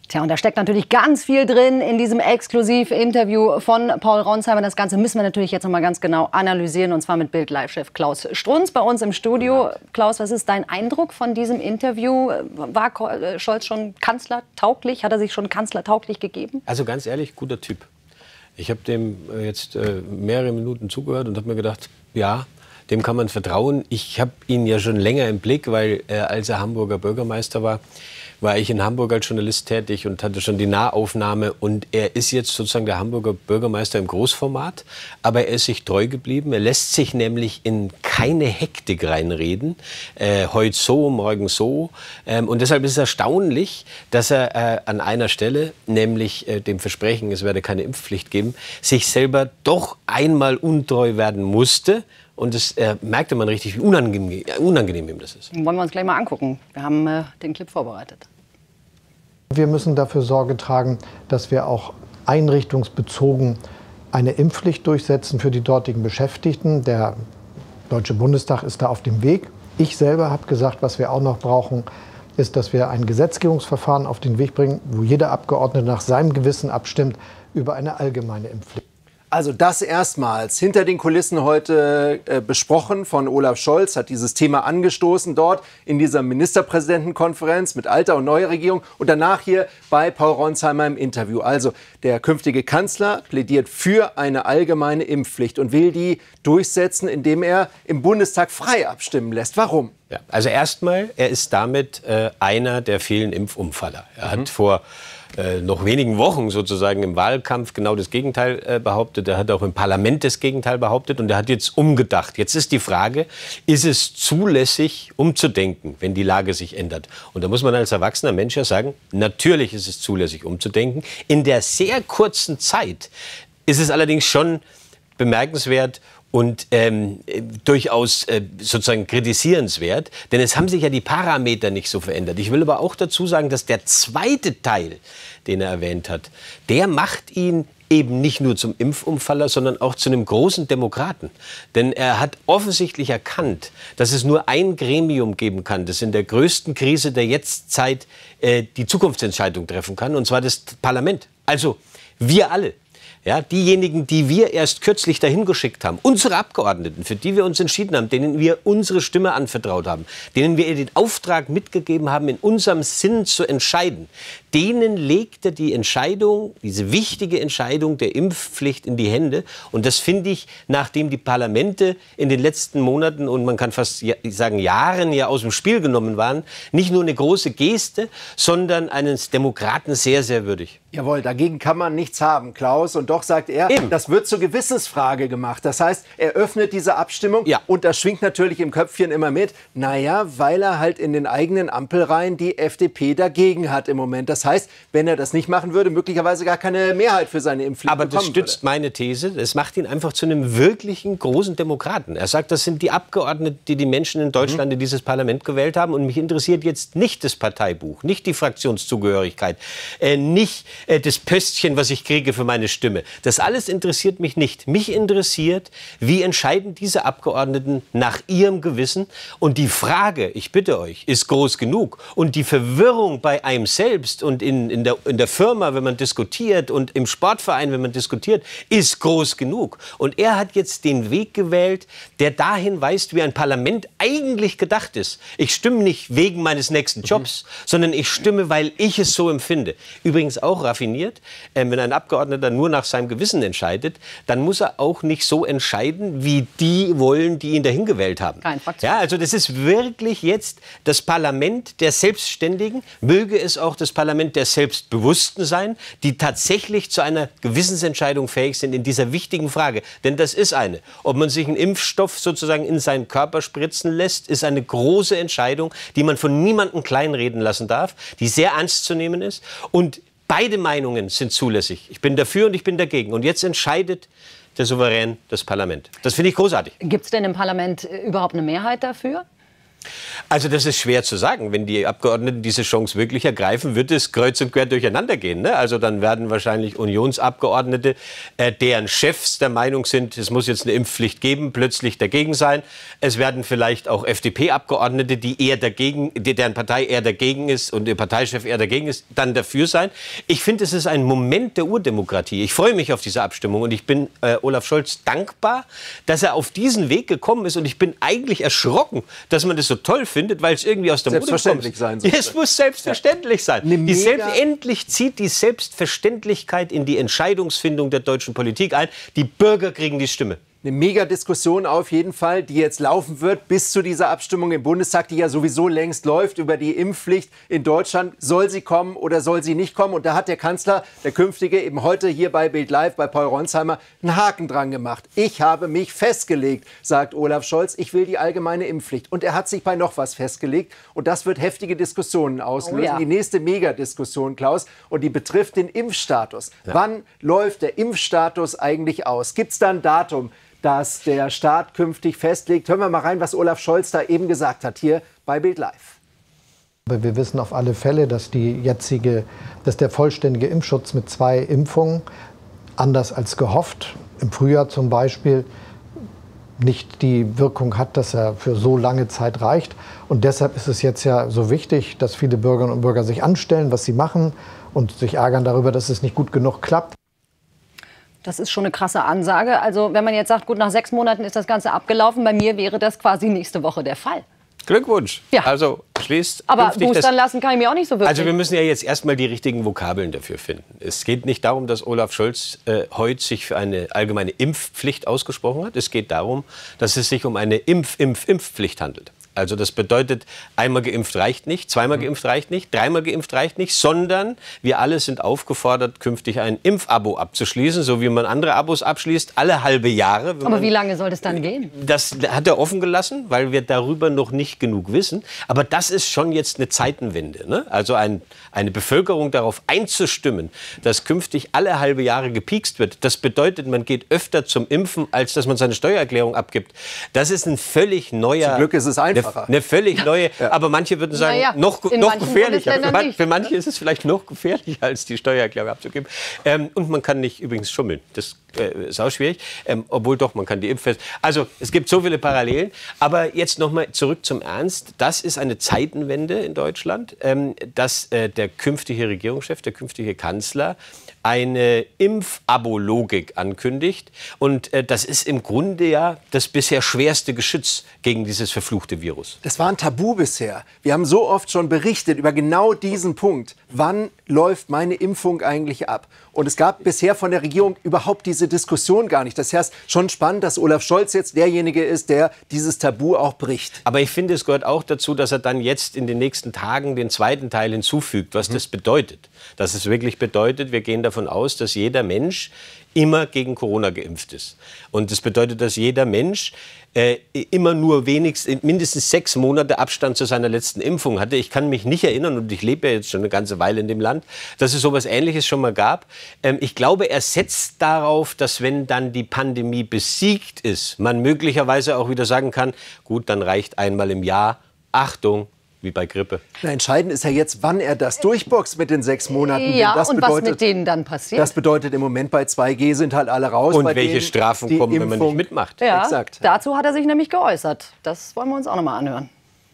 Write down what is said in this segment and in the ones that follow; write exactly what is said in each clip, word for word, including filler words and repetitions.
Tja, und da steckt natürlich ganz viel drin in diesem Exklusivinterview von Paul Ronsheimer. Das Ganze müssen wir natürlich jetzt noch mal ganz genau analysieren, und zwar mit Bild-Live-Chef Klaus Strunz bei uns im Studio. Klaus, was ist dein Eindruck von diesem Interview? War Scholz schon kanzlertauglich? Hat er sich schon kanzlertauglich gegeben? Also ganz ehrlich, guter Typ. Ich habe dem jetzt äh, mehrere Minuten zugehört und habe mir gedacht, ja, dem kann man vertrauen. Ich habe ihn ja schon länger im Blick, weil äh, als er Hamburger Bürgermeister war, war ich in Hamburg als Journalist tätig und hatte schon die Nahaufnahme. Und er ist jetzt sozusagen der Hamburger Bürgermeister im Großformat. Aber er ist sich treu geblieben. Er lässt sich nämlich in keine Hektik reinreden. Äh, heute so, morgen so. Ähm, und deshalb ist es erstaunlich, dass er äh, an einer Stelle, nämlich äh, dem Versprechen, es werde keine Impfpflicht geben, sich selber doch einmal untreu werden musste. Und das äh, merkte man richtig, wie unangenehm, unangenehm ihm das ist. Wollen wir uns gleich mal angucken. Wir haben äh, den Clip vorbereitet. Wir müssen dafür Sorge tragen, dass wir auch einrichtungsbezogen eine Impfpflicht durchsetzen für die dortigen Beschäftigten. Der Deutsche Bundestag ist da auf dem Weg. Ich selber habe gesagt, was wir auch noch brauchen, ist, dass wir ein Gesetzgebungsverfahren auf den Weg bringen, wo jeder Abgeordnete nach seinem Gewissen abstimmt über eine allgemeine Impfpflicht. Also das erstmals hinter den Kulissen heute äh, besprochen von Olaf Scholz, hat dieses Thema angestoßen dort in dieser Ministerpräsidentenkonferenz mit alter und neuer Regierung und danach hier bei Paul Ronsheimer im Interview. Also der künftige Kanzler plädiert für eine allgemeine Impfpflicht und will die durchsetzen, indem er im Bundestag frei abstimmen lässt. Warum? Ja, also erstmal, er ist damit äh, einer der vielen Impfumfaller. Er mhm. hat vor äh, noch wenigen Wochen sozusagen im Wahlkampf genau das Gegenteil äh, behauptet. Er hat auch im Parlament das Gegenteil behauptet und er hat jetzt umgedacht. Jetzt ist die Frage, ist es zulässig, umzudenken, wenn die Lage sich ändert? Und da muss man als erwachsener Mensch ja sagen, natürlich ist es zulässig, umzudenken. In der sehr kurzen Zeit ist es allerdings schon bemerkenswert und ähm, durchaus äh, sozusagen kritisierenswert, denn es haben sich ja die Parameter nicht so verändert. Ich will aber auch dazu sagen, dass der zweite Teil, den er erwähnt hat, der macht ihn eben nicht nur zum Impfumfaller, sondern auch zu einem großen Demokraten. Denn er hat offensichtlich erkannt, dass es nur ein Gremium geben kann, das in der größten Krise der Jetztzeit äh, die Zukunftsentscheidung treffen kann, und zwar das Parlament. Also wir alle. Ja, diejenigen, die wir erst kürzlich dahin geschickt haben, unsere Abgeordneten, für die wir uns entschieden haben, denen wir unsere Stimme anvertraut haben, denen wir den Auftrag mitgegeben haben, in unserem Sinn zu entscheiden, denen legt er die Entscheidung, diese wichtige Entscheidung der Impfpflicht in die Hände. Und das finde ich, nachdem die Parlamente in den letzten Monaten und man kann fast sagen Jahren ja aus dem Spiel genommen waren, nicht nur eine große Geste, sondern eines Demokraten sehr, sehr würdig. Jawohl, dagegen kann man nichts haben, Klaus. Und doch sagt er, Eben. das wird zur Gewissensfrage gemacht. Das heißt, er öffnet diese Abstimmung ja. und das schwingt natürlich im Köpfchen immer mit. Naja, weil er halt in den eigenen Ampelreihen die F D P dagegen hat im Moment. Das heißt, wenn er das nicht machen würde, möglicherweise gar keine Mehrheit für seine Impfpflicht Aber bekommen das stützt würde. meine These. Es macht ihn einfach zu einem wirklichen großen Demokraten. Er sagt, das sind die Abgeordneten, die die Menschen in Deutschland mhm. in dieses Parlament gewählt haben. Und mich interessiert jetzt nicht das Parteibuch, nicht die Fraktionszugehörigkeit, äh, nicht äh, das Pöstchen, was ich kriege für meine Stimme. Das alles interessiert mich nicht. Mich interessiert, wie entscheiden diese Abgeordneten nach ihrem Gewissen. Und die Frage, ich bitte euch, ist groß genug. Und die Verwirrung bei einem selbst und in, in, der, in der Firma, wenn man diskutiert, und im Sportverein, wenn man diskutiert, ist groß genug. Und er hat jetzt den Weg gewählt, der dahin weist, wie ein Parlament eigentlich gedacht ist. Ich stimme nicht wegen meines nächsten Jobs, mhm. sondern ich stimme, weil ich es so empfinde. Übrigens auch raffiniert. Wenn ein Abgeordneter nur nach seinem Gewissen entscheidet, dann muss er auch nicht so entscheiden, wie die wollen, die ihn dahin gewählt haben. Kein Fraktion. Ja, also das ist wirklich jetzt das Parlament der Selbstständigen, möge es auch das Parlament der Selbstbewussten sein, die tatsächlich zu einer Gewissensentscheidung fähig sind in dieser wichtigen Frage. Denn das ist eine. Ob man sich einen Impfstoff sozusagen in seinen Körper spritzen lässt, ist eine große Entscheidung, die man von niemandem kleinreden lassen darf, die sehr ernst zu nehmen ist. Und beide Meinungen sind zulässig. Ich bin dafür und ich bin dagegen. Und jetzt entscheidet der Souverän, das Parlament. Das finde ich großartig. Gibt es denn im Parlament überhaupt eine Mehrheit dafür? Also das ist schwer zu sagen. Wenn die Abgeordneten diese Chance wirklich ergreifen, wird es kreuz und quer durcheinander gehen. Ne? Also dann werden wahrscheinlich Unionsabgeordnete, äh, deren Chefs der Meinung sind, es muss jetzt eine Impfpflicht geben, plötzlich dagegen sein. Es werden vielleicht auch F D P-Abgeordnete, die eher dagegen, die, deren Partei eher dagegen ist und ihr Parteichef eher dagegen ist, dann dafür sein. Ich finde, es ist ein Moment der Urdemokratie. Ich freue mich auf diese Abstimmung und ich bin äh, Olaf Scholz dankbar, dass er auf diesen Weg gekommen ist und ich bin eigentlich erschrocken, dass man das so toll findet, weil es irgendwie aus der Mode kommt. Selbstverständlich sein sollte. Es muss selbstverständlich sein. Die Selbst endlich zieht die Selbstverständlichkeit in die Entscheidungsfindung der deutschen Politik ein. Die Bürger kriegen die Stimme. Eine Mega-Diskussion auf jeden Fall, die jetzt laufen wird bis zu dieser Abstimmung im Bundestag, die ja sowieso längst läuft über die Impfpflicht in Deutschland. Soll sie kommen oder soll sie nicht kommen? Und da hat der Kanzler, der künftige, eben heute hier bei Bild Live, bei Paul Ronsheimer, einen Haken dran gemacht. Ich habe mich festgelegt, sagt Olaf Scholz, ich will die allgemeine Impfpflicht. Und er hat sich bei noch was festgelegt. Und das wird heftige Diskussionen auslösen. Oh ja. Die nächste Mega-Diskussion, Klaus, und die betrifft den Impfstatus. Ja. Wann läuft der Impfstatus eigentlich aus? Gibt es da ein Datum, dass der Staat künftig festlegt? Hören wir mal rein, was Olaf Scholz da eben gesagt hat, hier bei Bild Live. Wir wissen auf alle Fälle, dass, die jetzige, dass der vollständige Impfschutz mit zwei Impfungen, anders als gehofft, im Frühjahr zum Beispiel, nicht die Wirkung hat, dass er für so lange Zeit reicht. Und deshalb ist es jetzt ja so wichtig, dass viele Bürgerinnen und Bürger sich anstellen, was sie machen und sich ärgern darüber, dass es nicht gut genug klappt. Das ist schon eine krasse Ansage. Also wenn man jetzt sagt, gut, nach sechs Monaten ist das Ganze abgelaufen, bei mir wäre das quasi nächste Woche der Fall. Glückwunsch. Ja. Also schließt. Aber boostern lassen kann ich mir auch nicht so wirklich. Also wir müssen ja jetzt erstmal die richtigen Vokabeln dafür finden. Es geht nicht darum, dass Olaf Scholz äh, heute sich für eine allgemeine Impfpflicht ausgesprochen hat. Es geht darum, dass es sich um eine Impf-Impf-Impfpflicht handelt. Also das bedeutet, einmal geimpft reicht nicht, zweimal geimpft reicht nicht, dreimal geimpft reicht nicht, sondern wir alle sind aufgefordert, künftig ein Impfabo abzuschließen, so wie man andere Abos abschließt, alle halbe Jahre. Aber wie lange soll das dann gehen? Das hat er offen gelassen, weil wir darüber noch nicht genug wissen. Aber das ist schon jetzt eine Zeitenwende, ne? Also ein, eine Bevölkerung darauf einzustimmen, dass künftig alle halbe Jahre gepiekst wird. Das bedeutet, man geht öfter zum Impfen, als dass man seine Steuererklärung abgibt. Das ist ein völlig neuer... Zum Glück ist es einfach. Eine, eine völlig neue, ja. Aber manche würden sagen, ja, noch, noch gefährlicher. Für, man, für manche ist es vielleicht noch gefährlicher, als die Steuererklärung abzugeben. Ähm, und man kann nicht übrigens schummeln. Das äh, ist auch schwierig. Ähm, obwohl doch, man kann die Impffest. Also es gibt so viele Parallelen. Aber jetzt noch mal zurück zum Ernst. Das ist eine Zeitenwende in Deutschland, ähm, dass äh, der künftige Regierungschef, der künftige Kanzler eine Impfabologik ankündigt. Und äh, das ist im Grunde ja das bisher schwerste Geschütz gegen dieses verfluchte Virus. Das war ein Tabu bisher. Wir haben so oft schon berichtet über genau diesen Punkt. Wann läuft meine Impfung eigentlich ab? Und es gab bisher von der Regierung überhaupt diese Diskussion gar nicht. Das heißt, schon spannend, dass Olaf Scholz jetzt derjenige ist, der dieses Tabu auch bricht. Aber ich finde, es gehört auch dazu, dass er dann jetzt in den nächsten Tagen den zweiten Teil hinzufügt, was mhm. das bedeutet. Dass es wirklich bedeutet, wir gehen davon aus, dass jeder Mensch immer gegen Corona geimpft ist. Und das bedeutet, dass jeder Mensch äh, immer nur wenigstens, mindestens sechs Monate Abstand zu seiner letzten Impfung hatte. Ich kann mich nicht erinnern, und ich lebe ja jetzt schon eine ganze Weile in dem Land, dass es sowas Ähnliches schon mal gab. Ähm, ich glaube, er setzt darauf, dass wenn dann die Pandemie besiegt ist, man möglicherweise auch wieder sagen kann, gut, dann reicht einmal im Jahr, Achtung, wie bei Grippe. Na, entscheidend ist ja jetzt, wann er das durchboxt mit den sechs Monaten. Ja, das und bedeutet, was mit denen dann passiert? Das bedeutet im Moment bei zwei G sind halt alle raus. Und bei welche denen, Strafen kommen, Impfung, wenn man nicht mitmacht. Ja, exakt. Dazu hat er sich nämlich geäußert. Das wollen wir uns auch noch mal anhören.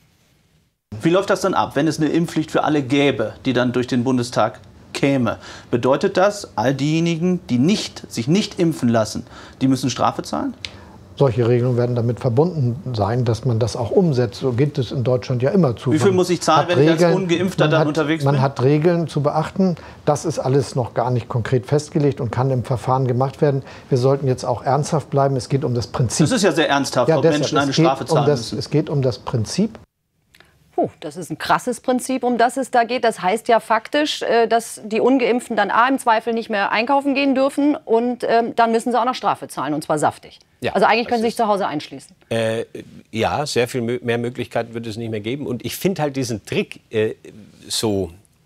Wie läuft das dann ab, wenn es eine Impfpflicht für alle gäbe, die dann durch den Bundestag käme? Bedeutet das, all diejenigen, die nicht, sich nicht impfen lassen, die müssen Strafe zahlen? Solche Regelungen werden damit verbunden sein, dass man das auch umsetzt. So geht es in Deutschland ja immer zu. Wie viel muss ich zahlen, wenn ich als Ungeimpfter dann hat, unterwegs man bin? Man hat Regeln zu beachten. Das ist alles noch gar nicht konkret festgelegt und kann im Verfahren gemacht werden. Wir sollten jetzt auch ernsthaft bleiben. Es geht um das Prinzip. Das ist ja sehr ernsthaft, ja, ob deshalb, Menschen eine es geht Strafe zahlen um das, müssen. Es geht um das Prinzip. Puh, das ist ein krasses Prinzip, um das es da geht. Das heißt ja faktisch, dass die Ungeimpften dann A, im Zweifel nicht mehr einkaufen gehen dürfen und ähm, dann müssen sie auch noch Strafe zahlen, und zwar saftig. Ja, also eigentlich können sie sich zu Hause einschließen. Äh, ja, sehr viel mehr Möglichkeiten wird es nicht mehr geben. Und ich finde halt diesen Trick äh, so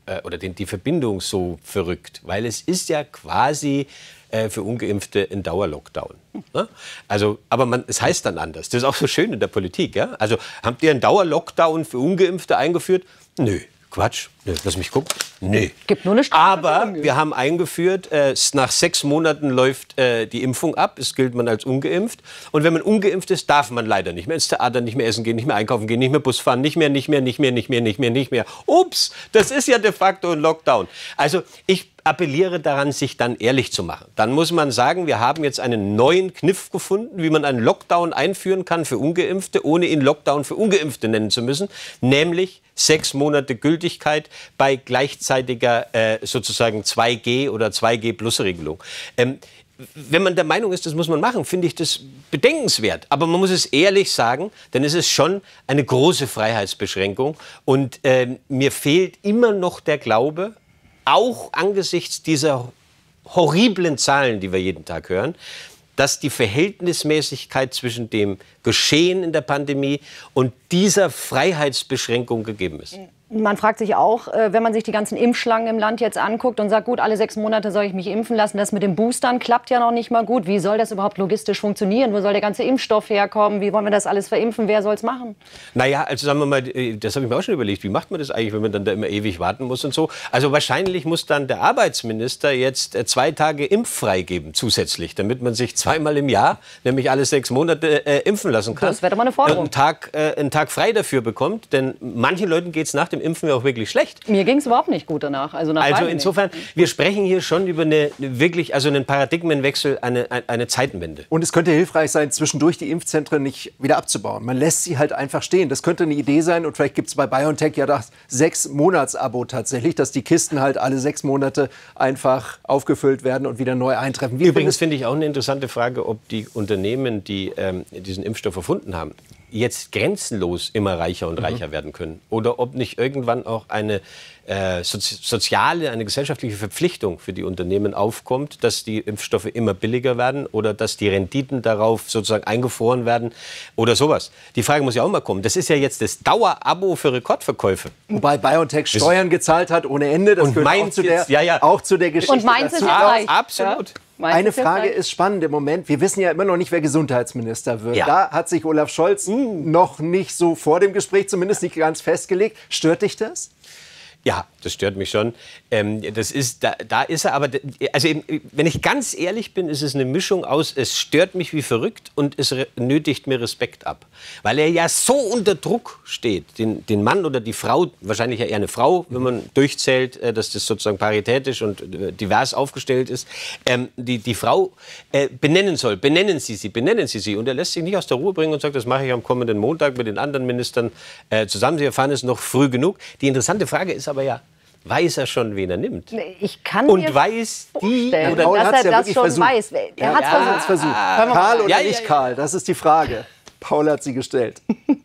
äh, oder den, die Verbindung so verrückt, weil es ist ja quasi äh, für Ungeimpfte ein Dauerlockdown. Ne? Also, aber man, es heißt dann anders. Das ist auch so schön in der Politik. Ja? Also habt ihr einen Dauerlockdown für Ungeimpfte eingeführt? Nö. Quatsch, nee, lass mich gucken. Nee. Gibt nur eine Strafe. Aber wir haben eingeführt, äh, nach sechs Monaten läuft äh, die Impfung ab. Es gilt man als ungeimpft. Und wenn man ungeimpft ist, darf man leider nicht mehr ins Theater, nicht mehr essen gehen, nicht mehr einkaufen gehen, nicht mehr Bus fahren, nicht mehr, nicht mehr, nicht mehr, nicht mehr, nicht mehr, nicht mehr. Ups, das ist ja de facto ein Lockdown. Also ich appelliere daran, sich dann ehrlich zu machen. Dann muss man sagen, wir haben jetzt einen neuen Kniff gefunden, wie man einen Lockdown einführen kann für Ungeimpfte, ohne ihn Lockdown für Ungeimpfte nennen zu müssen, nämlich sechs Monate Gültigkeit bei gleichzeitiger äh, sozusagen zwei G oder zwei G Plus Regelung. Ähm, wenn man der Meinung ist, das muss man machen, finde ich das bedenkenswert. Aber man muss es ehrlich sagen, denn es ist schon eine große Freiheitsbeschränkung. Und äh, mir fehlt immer noch der Glaube, auch angesichts dieser horriblen Zahlen, die wir jeden Tag hören, dass die Verhältnismäßigkeit zwischen dem Geschehen in der Pandemie und dieser Freiheitsbeschränkung gegeben ist. Man fragt sich auch, wenn man sich die ganzen Impfschlangen im Land jetzt anguckt und sagt, gut, alle sechs Monate soll ich mich impfen lassen, das mit den Boostern klappt ja noch nicht mal gut. Wie soll das überhaupt logistisch funktionieren? Wo soll der ganze Impfstoff herkommen? Wie wollen wir das alles verimpfen? Wer soll es machen? Naja, also sagen wir mal, das habe ich mir auch schon überlegt. Wie macht man das eigentlich, wenn man dann da immer ewig warten muss und so? Also wahrscheinlich muss dann der Arbeitsminister jetzt zwei Tage impffrei geben zusätzlich, damit man sich zweimal im Jahr, nämlich alle sechs Monate, äh, impfen lassen kann. Das wäre doch mal eine Forderung. Und einen Tag, äh, einen Tag frei dafür bekommt, denn manchen Leuten geht es nach dem Impfen ja auch wirklich schlecht. Mir ging es überhaupt nicht gut danach. Also, nach also insofern, wir sprechen hier schon über eine wirklich, also einen Paradigmenwechsel, eine, eine, eine Zeitenwende. Und es könnte hilfreich sein, zwischendurch die Impfzentren nicht wieder abzubauen. Man lässt sie halt einfach stehen. Das könnte eine Idee sein. Und vielleicht gibt es bei BioNTech ja das Sechs-Monats-Abo tatsächlich, dass die Kisten halt alle sechs Monate einfach aufgefüllt werden und wieder neu eintreffen. Wie Übrigens finde ich auch eine interessante Frage, ob die Unternehmen, die ähm, diesen Impfstoff erfunden haben, jetzt grenzenlos immer reicher und reicher mhm. werden können. Oder ob nicht irgendwann auch eine äh, sozi soziale, eine gesellschaftliche Verpflichtung für die Unternehmen aufkommt, dass die Impfstoffe immer billiger werden oder dass die Renditen darauf sozusagen eingefroren werden oder sowas. Die Frage muss ja auch mal kommen. Das ist ja jetzt das Dauerabo für Rekordverkäufe. Wobei BioNTech Steuern gezahlt hat ohne Ende. Das und gehört auch zu, der, jetzt, ja, ja. auch zu der Geschichte Und meins dazu. ist ja Absolut. Ja. Eine Frage ist spannend im Moment. Wir wissen ja immer noch nicht, wer Gesundheitsminister wird. Ja. Da hat sich Olaf Scholz mm. noch nicht so vor dem Gespräch zumindest nicht ganz festgelegt. Stört dich das? Ja, das stört mich schon. Ähm, das ist, da, da ist er aber, also eben, wenn ich ganz ehrlich bin, ist es eine Mischung aus, es stört mich wie verrückt und es nötigt mir Respekt ab. Weil er ja so unter Druck steht, den, den Mann oder die Frau, wahrscheinlich ja eher eine Frau, wenn man durchzählt, äh, dass das sozusagen paritätisch und äh, divers aufgestellt ist, ähm, die, die Frau äh, benennen soll. Benennen Sie sie, benennen Sie sie. Und er lässt sich nicht aus der Ruhe bringen und sagt, das mache ich am kommenden Montag mit den anderen Ministern äh, zusammen. Sie erfahren es noch früh genug. Die interessante Frage ist aber ja, weiß er schon, wen er nimmt? Ich kann und mir weiß die oder Paul dass er hat's ja das wirklich schon versucht. weiß. Er Ja, hat ja. versucht. Versucht. Ah, Karl oder ja, ja, nicht ja. Karl? Das ist die Frage. Paul hat sie gestellt.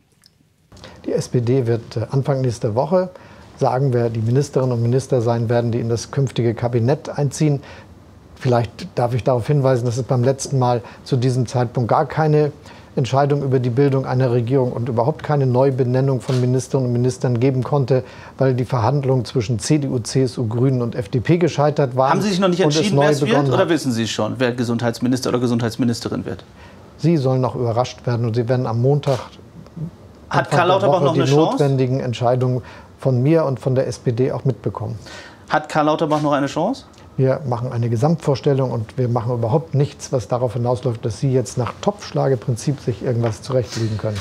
Die S P D wird äh, Anfang nächster Woche sagen, wer die Ministerinnen und Minister sein werden, die in das künftige Kabinett einziehen. Vielleicht darf ich darauf hinweisen, dass es beim letzten Mal zu diesem Zeitpunkt gar keine Entscheidung über die Bildung einer Regierung und überhaupt keine Neubenennung von Ministerinnen und Ministern geben konnte, weil die Verhandlungen zwischen C D U, C S U, Grünen und F D P gescheitert waren. Haben Sie sich noch nicht und es entschieden, neu wer es wird? begonnen Oder hat. wissen Sie schon, wer Gesundheitsminister oder Gesundheitsministerin wird? Sie sollen noch überrascht werden und Sie werden am Montag Hat Anfang Karl der Lauterbach Woche noch eine die Chance? notwendigen Entscheidungen von mir und von der S P D auch mitbekommen. Hat Karl Lauterbach noch eine Chance? Wir machen eine Gesamtvorstellung und wir machen überhaupt nichts, was darauf hinausläuft, dass Sie jetzt nach Topfschlageprinzip sich irgendwas zurechtlegen können.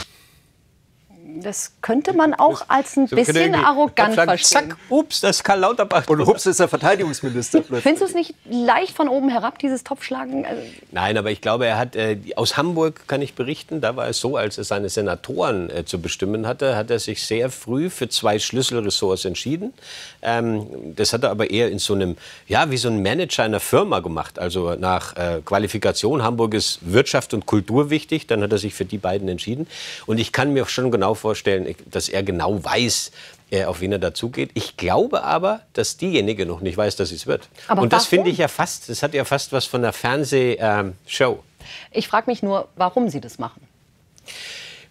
Das könnte man auch als ein So könnte bisschen irgendwie arrogant abschlagen, verstehen. Zack, ups, das ist Karl Lauterbach. Und hups ist der Verteidigungsminister plötzlich. Findest du es nicht leicht von oben herab, dieses Topfschlagen? Also Nein, aber ich glaube, er hat, äh, aus Hamburg kann ich berichten, da war es so, als er seine Senatoren äh, zu bestimmen hatte, hat er sich sehr früh für zwei Schlüsselressorts entschieden. Ähm, das hat er aber eher in so einem, ja, wie so ein Manager einer Firma gemacht. Also nach äh, Qualifikation, Hamburg ist Wirtschaft und Kultur wichtig, dann hat er sich für die beiden entschieden. Und ich kann mir schon genau vorstellen, dass er genau weiß, auf wen er dazugeht. Ich glaube aber, dass diejenige noch nicht weiß, dass es wird. Aber und das warum? finde ich ja fast, das hat ja fast was von einer Fernsehshow. ich frage mich nur, warum Sie das machen.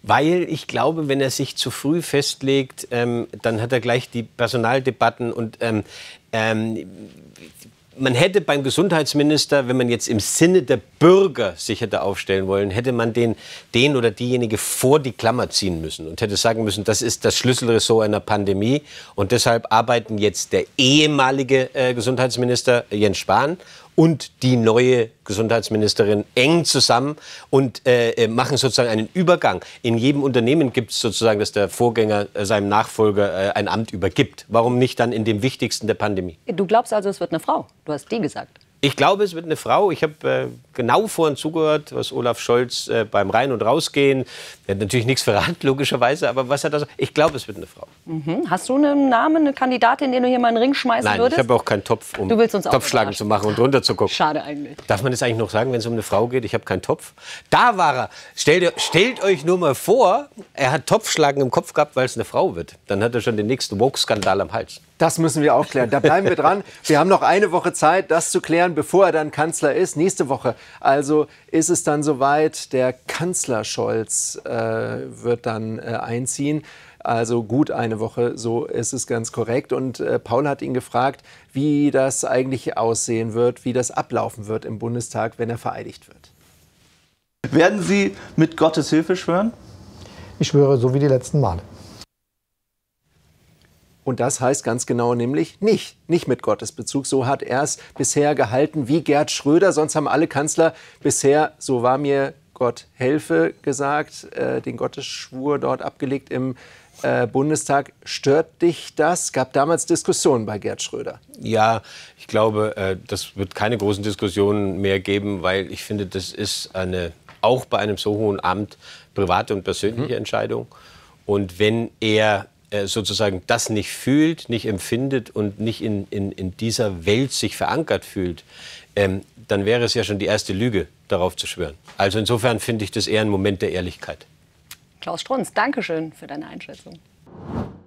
Weil ich glaube, wenn er sich zu früh festlegt, ähm, dann hat er gleich die Personaldebatten und ähm, ähm, man hätte beim Gesundheitsminister, wenn man jetzt im Sinne der Bürger sich hätte aufstellen wollen, hätte man den, den oder diejenige vor die Klammer ziehen müssen und hätte sagen müssen, das ist das Schlüsselressort einer Pandemie und deshalb arbeiten jetzt der ehemalige äh, Gesundheitsminister Jens Spahn und die neue Gesundheitsministerin eng zusammen und äh, machen sozusagen einen Übergang. In jedem Unternehmen gibt es sozusagen, dass der Vorgänger äh, seinem Nachfolger äh, ein Amt übergibt. Warum nicht dann in dem Wichtigsten der Pandemie? Du glaubst also, es wird eine Frau? Du hast die gesagt. Ich glaube, es wird eine Frau. Ich habe äh, genau vorhin zugehört, was Olaf Scholz äh, beim Rein- und Rausgehen, er hat natürlich nichts verraten, logischerweise, aber was hat er so? Ich glaube, es wird eine Frau. Mhm. Hast du einen Namen, eine Kandidatin, den du hier mal in den Ring schmeißen Nein, würdest? ich habe auch keinen Topf, um Du willst uns auch Topfschlagen überraschen. zu machen und runter zu gucken. Schade eigentlich. Darf man das eigentlich noch sagen, wenn es um eine Frau geht? Ich habe keinen Topf. Da war er. Stellt, ihr- stellt euch nur mal vor, er hat Topfschlagen im Kopf gehabt, weil es eine Frau wird. Dann hat er schon den nächsten Woke-Skandal am Hals. Das müssen wir aufklären. Da bleiben wir dran. Wir haben noch eine Woche Zeit, das zu klären, bevor er dann Kanzler ist. Nächste Woche also ist es dann soweit. Der Kanzler Scholz äh, wird dann äh, einziehen. Also gut eine Woche, so ist es ganz korrekt. Und äh, Paul hat ihn gefragt, wie das eigentlich aussehen wird, wie das ablaufen wird im Bundestag, wenn er vereidigt wird. Werden Sie mit Gottes Hilfe schwören? Ich schwöre, so wie die letzten Male. Und das heißt ganz genau nämlich nicht, nicht mit Gottesbezug. So hat er es bisher gehalten wie Gerd Schröder. Sonst haben alle Kanzler bisher, so war mir Gott helfe, gesagt, äh, den Gottesschwur dort abgelegt im äh, Bundestag. Stört dich das? Gab damals Diskussionen bei Gerd Schröder. Ja, ich glaube, äh, das wird keine großen Diskussionen mehr geben, weil ich finde, das ist eine, auch bei einem so hohen Amt, private und persönliche mhm. Entscheidung. Und wenn er sozusagen das nicht fühlt, nicht empfindet und nicht in, in, in dieser Welt sich verankert fühlt, ähm, dann wäre es ja schon die erste Lüge, darauf zu schwören. Also insofern finde ich das eher ein Moment der Ehrlichkeit. Klaus Strunz, danke schön für deine Einschätzung.